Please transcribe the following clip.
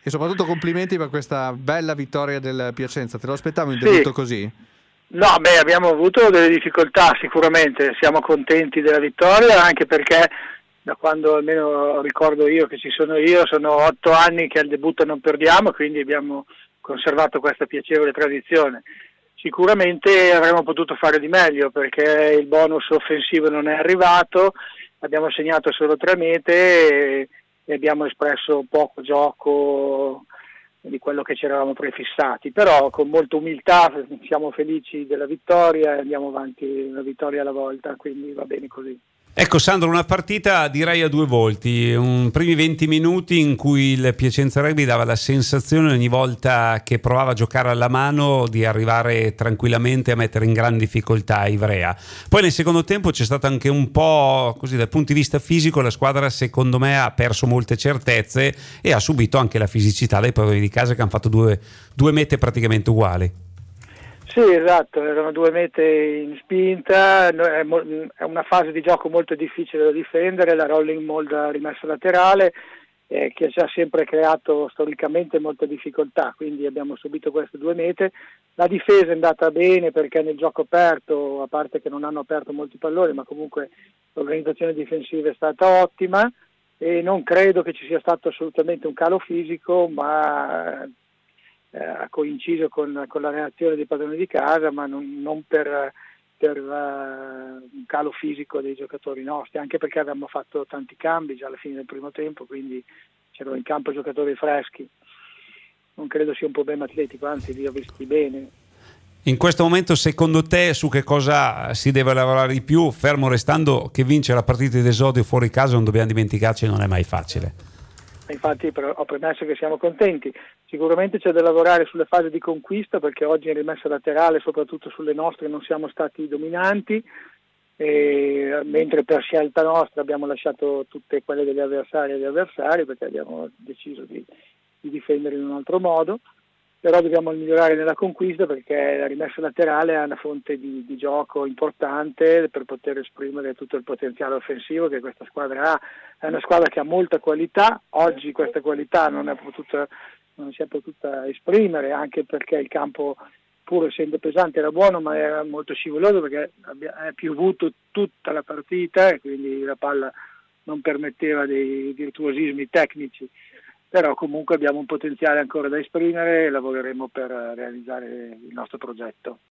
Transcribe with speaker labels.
Speaker 1: E soprattutto complimenti per questa bella vittoria del Piacenza. Te lo aspettavi un
Speaker 2: Sì,
Speaker 1: debutto così?
Speaker 2: no, beh, abbiamo avuto delle difficoltà sicuramente, siamo contenti della vittoria anche perché da quando almeno ricordo io che ci sono io, sono 8 anni che al debutto non perdiamo, quindi abbiamo conservato questa piacevole tradizione. Sicuramente avremmo potuto fare di meglio perché il bonus offensivo non è arrivato, abbiamo segnato solo 3 mete e abbiamo espresso poco gioco di quello che ci eravamo prefissati, però con molta umiltà siamo felici della vittoria e andiamo avanti una vittoria alla volta, quindi va bene così.
Speaker 3: Ecco Sandro, una partita direi a due volti, primi 20 minuti in cui il Piacenza Rugby dava la sensazione ogni volta che provava a giocare alla mano di arrivare tranquillamente a mettere in gran difficoltà Ivrea. Poi nel secondo tempo c'è stato anche un po' così dal punto di vista fisico, la squadra secondo me ha perso molte certezze e ha subito anche la fisicità dei padroni di casa che hanno fatto due mete praticamente uguali.
Speaker 2: Sì, esatto, erano 2 mete in spinta, è una fase di gioco molto difficile da difendere, la rolling mall da rimessa laterale che ci ha sempre creato storicamente molta difficoltà, quindi abbiamo subito queste 2 mete. La difesa è andata bene perché nel gioco aperto, a parte che non hanno aperto molti palloni, ma comunque l'organizzazione difensiva è stata ottima e non credo che ci sia stato assolutamente un calo fisico, ma ha coinciso con la reazione dei padroni di casa, ma non per un calo fisico dei giocatori nostri, anche perché avevamo fatto tanti cambi già alla fine del primo tempo, quindi c'erano in campo giocatori freschi. Non credo sia un problema atletico, anzi li ho visti bene.
Speaker 3: In questo momento secondo te su che cosa si deve lavorare di più, fermo restando che vincere la partita di esordio fuori casa, non dobbiamo dimenticarci, non è mai facile.
Speaker 2: Infatti ho premesso che siamo contenti, sicuramente c'è da lavorare sulle fasi di conquista perché oggi in rimessa laterale, soprattutto sulle nostre, non siamo stati dominanti, mentre per scelta nostra abbiamo lasciato tutte quelle degli avversari agli avversari perché abbiamo deciso di difendere in un altro modo, però dobbiamo migliorare nella conquista perché la rimessa laterale è una fonte di gioco importante per poter esprimere tutto il potenziale offensivo che questa squadra ha. È una squadra che ha molta qualità, oggi questa qualità non si è potuta esprimere anche perché il campo, pur essendo pesante, era buono ma era molto scivoloso perché è piovuto tutta la partita e quindi la palla non permetteva dei virtuosismi tecnici. Però comunque abbiamo un potenziale ancora da esprimere e lavoreremo per realizzare il nostro progetto.